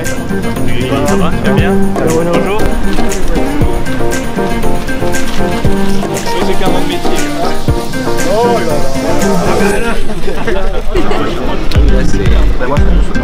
Ça va, tu vas bien? Bonjour. C'est qu'un bon métier. Oh là là.